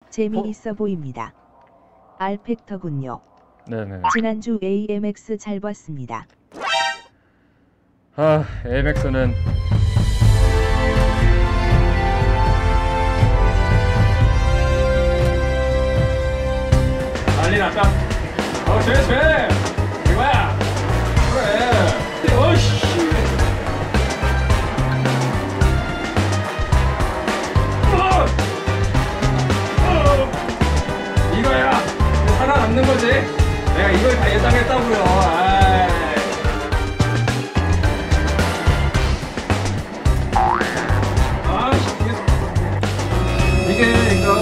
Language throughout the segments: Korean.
재미있어 보입니다. 알팩터군요. 네네. 지난주 AMX 잘 봤습니다. 아, AMX는 난리 났다. 쟤! 이거야! 그래! 어이씨! 이거야! 살아남는 거지? 내가 이걸 다 예상했다고요. 이게 이거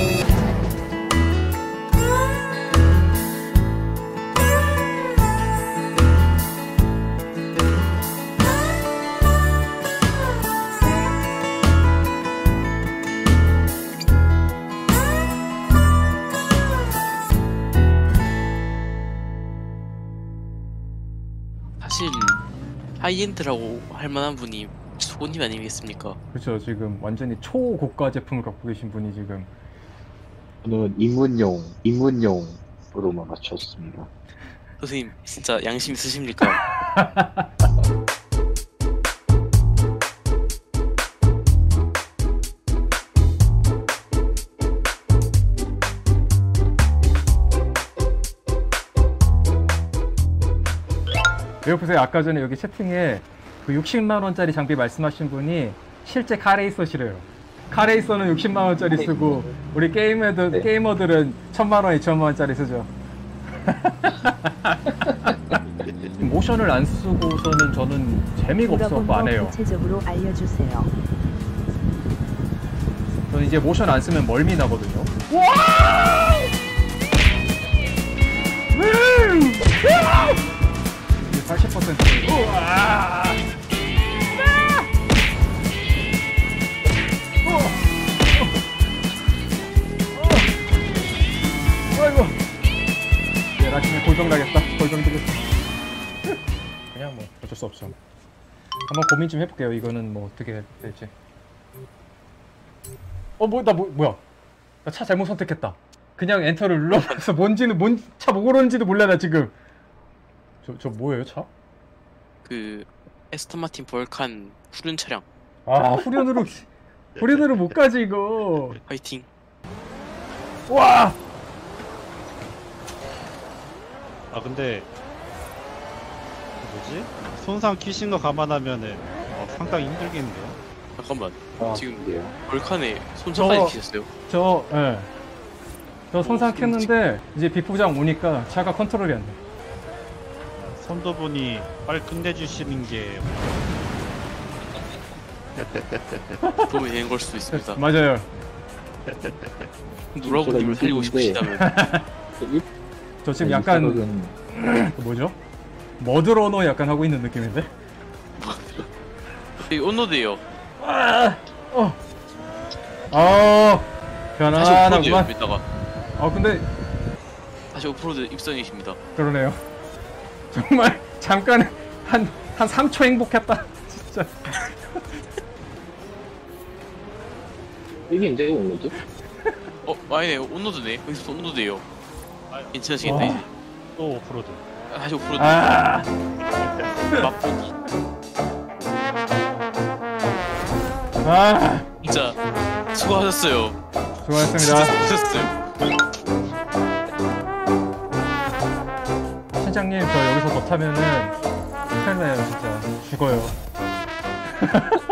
사실 하이엔드라고 할 만한 분이 수고님 아니겠습니까? 그렇죠. 지금 완전히 초고가 제품을 갖고 계신 분이 지금 저는 입문용으로만 맞췄습니다. 선생님 진짜 양심 있으십니까? 여기 보세요. 아까 전에 여기 채팅에 그 60만 원짜리 장비 말씀하신 분이 실제 카레이서시래요. 카레이서는 60만 원짜리 쓰고 우리 게이머들은 1000만 원, 2000만 원짜리 쓰죠. 모션을 안 쓰고서는 저는 재미가 없어서 안 해요. 구체적으로 알려주세요. 저는 이제 모션 안 쓰면 멀미 나거든요. 80%. 우와! 아이고. 내일 아침에 골병 나겠다. 골병 되겠다. 그냥 뭐 어쩔 수 없죠. 한번 고민 좀 해볼게요. 이거는 뭐 어떻게 될지. 뭐야? 나 차 잘못 선택했다. 그냥 엔터를 눌러서 뭔 차 뭐 그런지도 몰라 나 지금. 저 뭐예요 차? 그 에스턴 마틴 벌칸 후륜 차량. 아 후륜으로 못 가지 이거. 화이팅. 와. 아 근데 뭐지? 손상 키신 거 감안하면은 상당히 힘들겠는데요? 잠깐만. 지금 그래요? 벌칸에 손상까지 저- 키셨어요? 저 손상 켰는데 이제 비포장 오니까 차가 컨트롤이 안 돼. 선도분이 빨리 끝내주시는 게 도움이 되는 걸 수도 있습니다. 맞아요. 누라고님을 살리고 싶으시다면 저 지금 약간 그 뭐죠? 머드러너 약간 하고 있는 느낌인데? 여기 온로드예요. 다시 오프로드예요. 편안하구만. 이따가 근데 다시 오프로드 입선이십니다. 그러네요. 정말 잠깐 한 3초 행복했다. 진짜. 이게 이제 온로드? 아니네. 온로드네. 여기서 온로드예요. 괜찮으시겠다 이제. 또 오프로드. 다시 오프로드. 맛보기. 진짜 수고하셨어요. 수고하셨습니다. 수고하셨어요. 팀장님 저 여기서 더 타면은 큰일 나요 진짜. 죽어요.